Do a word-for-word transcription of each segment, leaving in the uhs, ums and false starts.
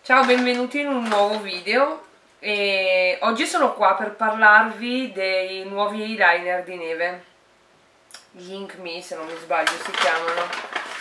Ciao, benvenuti in un nuovo video e oggi sono qua per parlarvi dei nuovi eyeliner di neve, gli Ink Me se non mi sbaglio si chiamano,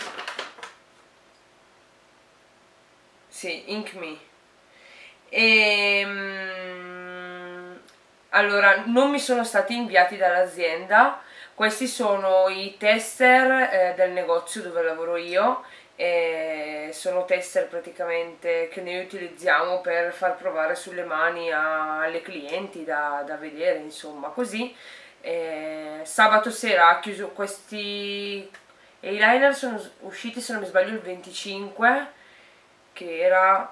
sì, Ink Me. E, um, allora, non mi sono stati inviati dall'azienda, questi sono i tester eh, del negozio dove lavoro io. E sono tester praticamente che noi utilizziamo per far provare sulle mani a, alle clienti da, da vedere, insomma, così. E sabato sera ha chiuso questi eyeliner, sono usciti se non mi sbaglio il venticinque, che era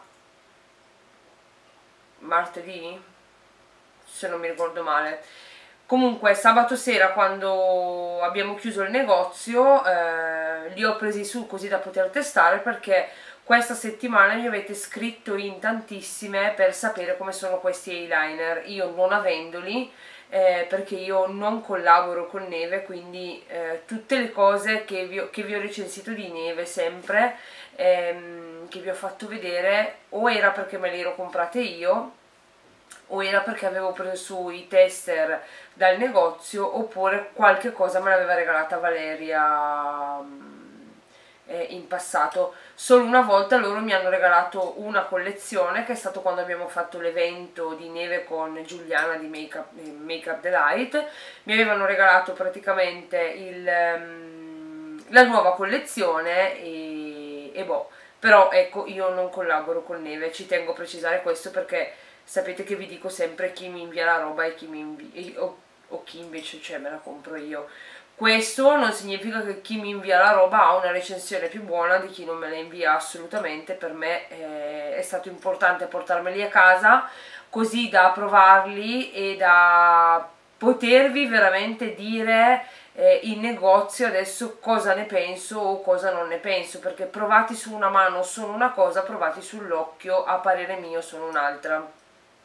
martedì, se non mi ricordo male. Comunque sabato sera, quando abbiamo chiuso il negozio, eh, li ho presi su così da poter testare, perché questa settimana mi avete scritto in tantissime per sapere come sono questi eyeliner, io non avendoli, eh, perché io non collaboro con Neve, quindi eh, tutte le cose che vi, ho, che vi ho recensito di Neve sempre, ehm, che vi ho fatto vedere, o era perché me le ero comprate io, o era perché avevo preso su i tester dal negozio, oppure qualche cosa me l'aveva regalata Valeria eh, in passato. Solo una volta loro mi hanno regalato una collezione, che è stato quando abbiamo fatto l'evento di Neve con Giuliana di Make Up, Make Up Delight. Mi avevano regalato praticamente il, um, la nuova collezione e, e boh, però ecco, io non collaboro con Neve, ci tengo a precisare questo, perché sapete che vi dico sempre chi mi invia la roba e chi mi invia, o, o chi invece cioè, me la compro io. Questo non significa che chi mi invia la roba ha una recensione più buona di chi non me la invia, assolutamente. Per me eh, è stato importante portarmeli a casa così da provarli e da potervi veramente dire eh, in negozio adesso cosa ne penso o cosa non ne penso, perché provati su una mano sono una cosa, provati sull'occhio a parere mio sono un'altra.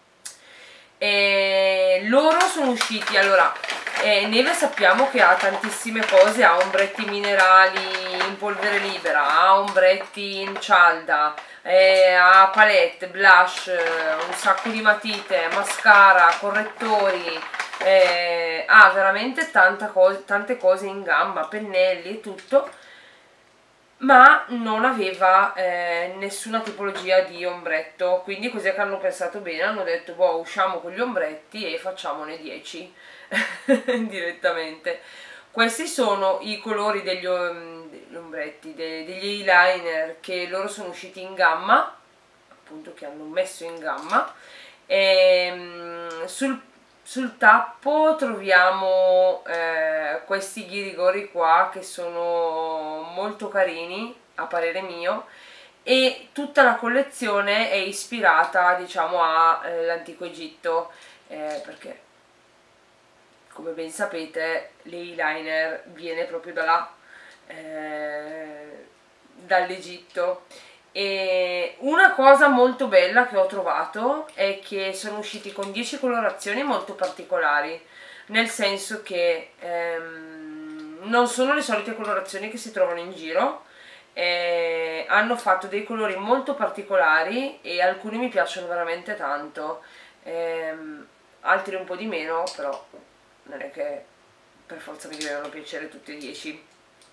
E loro sono usciti, allora, eh, Neve sappiamo che ha tantissime cose, ha ombretti minerali in polvere libera, ha ombretti in cialda, eh, ha palette, blush, un sacco di matite, mascara, correttori, eh, ha veramente tanta co- tante cose in gamma, pennelli e tutto, ma non aveva eh, nessuna tipologia di ombretto, quindi così che hanno pensato bene, hanno detto boh, usciamo con gli ombretti e facciamone dieci direttamente. Questi sono i colori degli, degli ombretti, de, degli eyeliner che loro sono usciti in gamma, appunto che hanno messo in gamma, e sul sul tappo troviamo eh, questi ghirigori qua che sono molto carini a parere mio, e tutta la collezione è ispirata, diciamo, all'antico Egitto, eh, perché come ben sapete l'eyeliner viene proprio da là, eh, dall'Egitto. E una cosa molto bella che ho trovato è che sono usciti con dieci colorazioni molto particolari, nel senso che ehm, non sono le solite colorazioni che si trovano in giro, eh, hanno fatto dei colori molto particolari e alcuni mi piacciono veramente tanto, ehm, altri un po' di meno, però non è che per forza mi devono piacere tutti e dieci.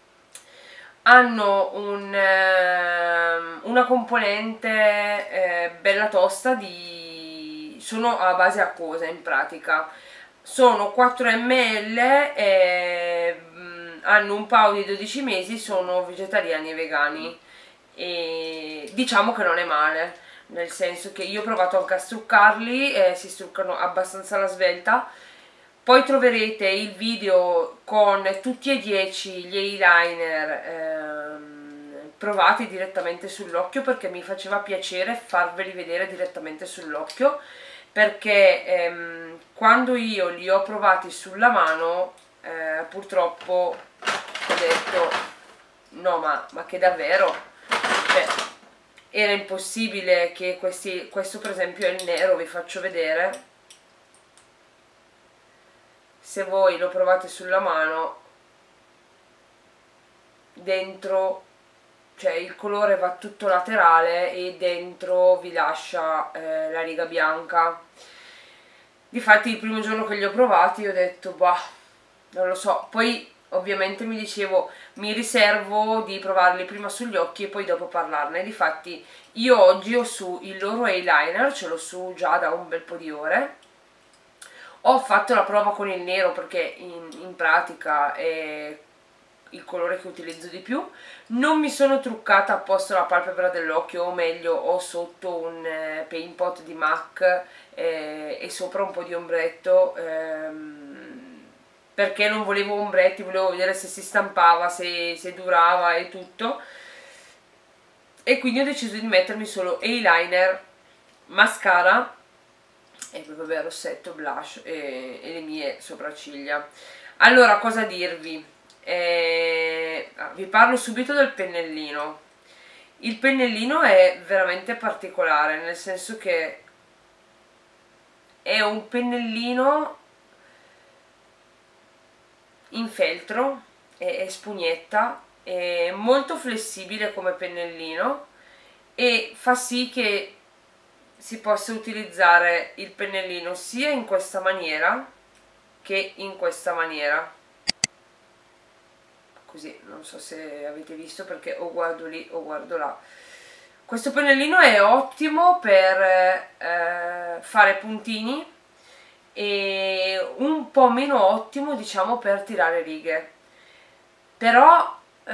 Hanno un, eh, una componente eh, bella tosta, di, sono a base acquosa in pratica, sono quattro millilitri e mh, hanno un paio di dodici mesi, sono vegetariani e vegani, e diciamo che non è male, nel senso che io ho provato anche a struccarli e si struccano abbastanza alla svelta. Poi troverete il video con tutti e dieci gli eyeliner ehm, provati direttamente sull'occhio, perché mi faceva piacere farveli vedere direttamente sull'occhio, perché ehm, quando io li ho provati sulla mano eh, purtroppo ho detto no, ma, ma che davvero? Cioè, era impossibile che questi, questo per esempio è il nero, vi faccio vedere. Se voi lo provate sulla mano, dentro cioè il colore va tutto laterale e dentro vi lascia eh, la riga bianca. Difatti il primo giorno che li ho provati ho detto bah, non lo so, poi ovviamente mi dicevo mi riservo di provarli prima sugli occhi e poi dopo parlarne. Difatti io oggi ho su il loro eyeliner, ce l'ho su già da un bel po' di ore. Ho fatto la prova con il nero perché in, in pratica è il colore che utilizzo di più. Non mi sono truccata apposta la palpebra dell'occhio, o meglio ho sotto un eh, paint pot di MAC eh, e sopra un po' di ombretto, ehm, perché non volevo ombretti, volevo vedere se si stampava, se, se durava e tutto, e quindi ho deciso di mettermi solo eyeliner, mascara e poi vabbè rossetto, blush e, e le mie sopracciglia. Allora, cosa dirvi? Eh, vi parlo subito del pennellino. Il pennellino è veramente particolare, nel senso che è un pennellino in feltro, è, è spugnetta, è molto flessibile come pennellino e fa sì che si possa utilizzare il pennellino sia in questa maniera che in questa maniera. Così, non so se avete visto perché o guardo lì o guardo là. Questo pennellino è ottimo per eh, fare puntini e un po' meno ottimo, diciamo, per tirare righe. Però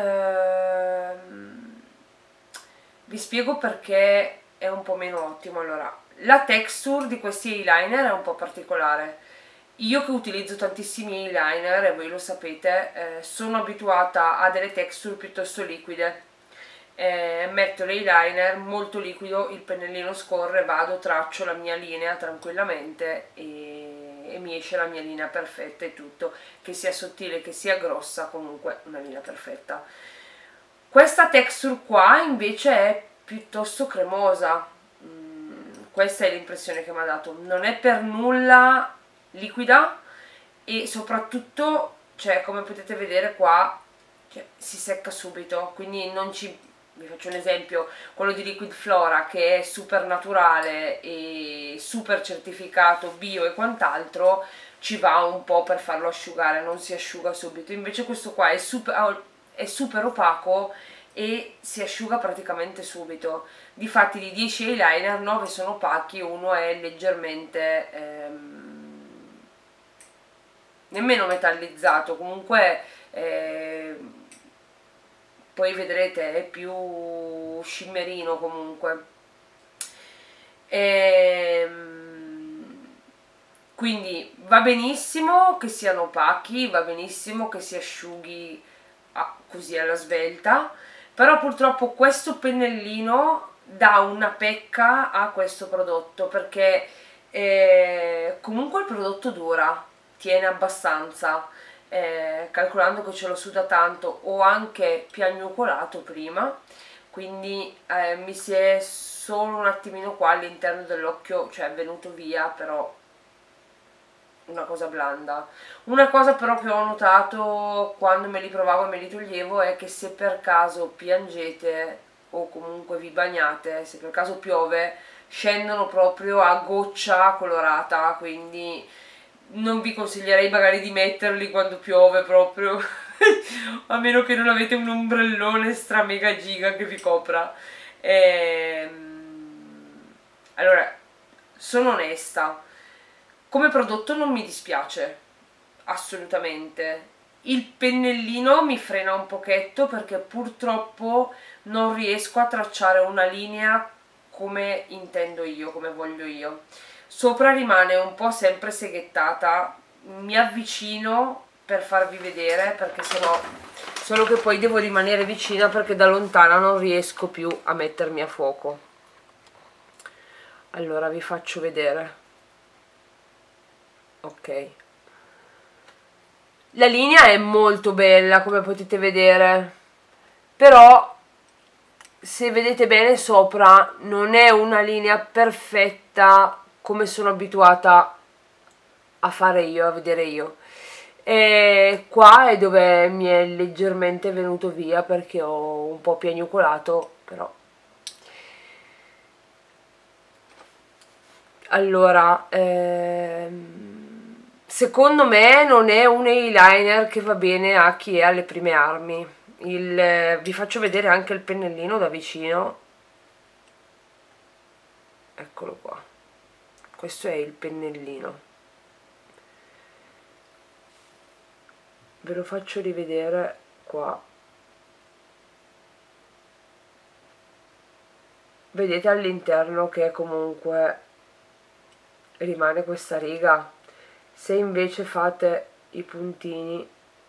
ehm, vi spiego perché è un po' meno ottimo. Allora, la texture di questi eyeliner è un po' particolare. Io che utilizzo tantissimi eyeliner, e voi lo sapete, eh, sono abituata a delle texture piuttosto liquide. Eh, metto l'eyeliner molto liquido, il pennellino scorre, vado, traccio la mia linea tranquillamente e, e mi esce la mia linea perfetta e tutto, che sia sottile, che sia grossa, comunque una linea perfetta. Questa texture qua invece è piuttosto cremosa, mm, questa è l'impressione che mi ha dato, non è per nulla liquida e soprattutto, cioè, come potete vedere qua, cioè, si secca subito, quindi non ci... Vi faccio un esempio, quello di Liquid Flora che è super naturale e super certificato bio e quant'altro, ci va un po' per farlo asciugare, non si asciuga subito. Invece questo qua è super, è super opaco e si asciuga praticamente subito. Difatti di dieci eyeliner nove sono opachi, uno è leggermente ehm, nemmeno metallizzato, comunque eh, poi vedrete è più scimmerino comunque. Ehm, quindi va benissimo che siano opachi, va benissimo che si asciughi ah, così alla svelta, però purtroppo questo pennellino dà una pecca a questo prodotto, perché eh, comunque il prodotto dura, tiene abbastanza. Eh, calcolando che ce l'ho su da tanto, ho anche piagnucolato prima, quindi eh, mi si è solo un attimino qua all'interno dell'occhio, cioè è venuto via, però una cosa blanda. Una cosa però che ho notato quando me li provavo e me li toglievo è che se per caso piangete o comunque vi bagnate, se per caso piove, scendono proprio a goccia colorata, quindi non vi consiglierei magari di metterli quando piove proprio a meno che non avete un ombrellone stra mega giga che vi copra. Ehm... allora, sono onesta, come prodotto non mi dispiace assolutamente. Il pennellino mi frena un pochetto perché purtroppo non riesco a tracciare una linea come intendo io, come voglio io. Sopra rimane un po' sempre seghettata, mi avvicino per farvi vedere perché sennò, solo che poi devo rimanere vicina perché da lontana non riesco più a mettermi a fuoco. Allora vi faccio vedere. Ok, la linea è molto bella come potete vedere, però se vedete bene sopra non è una linea perfetta come sono abituata a fare io, a vedere io. e qua è dove mi è leggermente venuto via perché ho un po' piagnucolato, però. Allora, ehm, secondo me non è un eyeliner che va bene a chi è alle prime armi. Il, eh, vi faccio vedere anche il pennellino da vicino. Eccolo qua. Questo è il pennellino. Ve lo faccio rivedere qua. Vedete all'interno che comunque rimane questa riga. Se invece fate i puntini,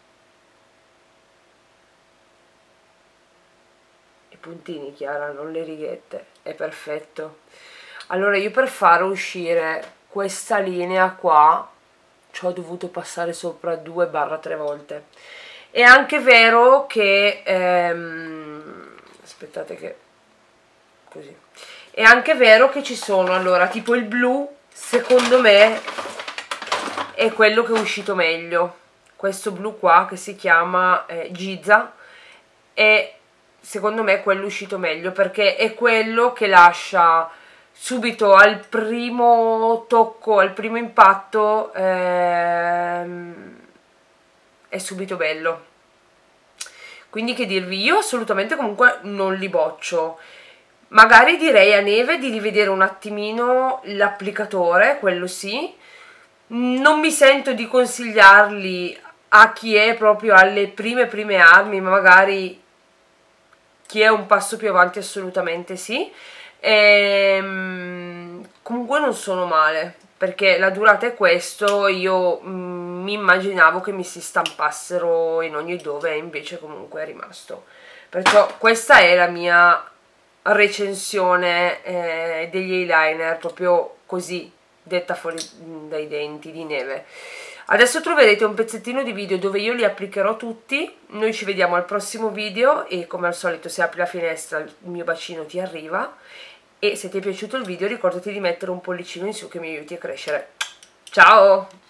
i puntini Chiara, non le righette, è perfetto. Allora io per far uscire questa linea qua ci ho dovuto passare sopra due tre volte. È anche vero che ehm, aspettate che così, è anche vero che ci sono, allora, tipo il blu secondo me è quello che è uscito meglio, questo blu qua che si chiama eh, Giza, è secondo me quello uscito meglio perché è quello che lascia subito al primo tocco, al primo impatto, ehm, è subito bello. Quindi che dirvi, io assolutamente comunque non li boccio. Magari direi a Neve di rivedere un attimino l'applicatore, quello sì. Non mi sento di consigliarli a chi è proprio alle prime prime armi, ma magari chi è un passo più avanti assolutamente sì. Ehm, comunque non sono male, perché la durata è questo, io mm, mi immaginavo che mi si stampassero in ogni dove e invece comunque è rimasto. Perciò questa è la mia recensione eh, degli eyeliner, proprio così, detta fuori dai denti di Neve. Adesso troverete un pezzettino di video dove io li applicherò tutti. Noi ci vediamo al prossimo video e come al solito se apri la finestra il mio bacino ti arriva. E se ti è piaciuto il video ricordati di mettere un pollicino in su che mi aiuti a crescere. Ciao!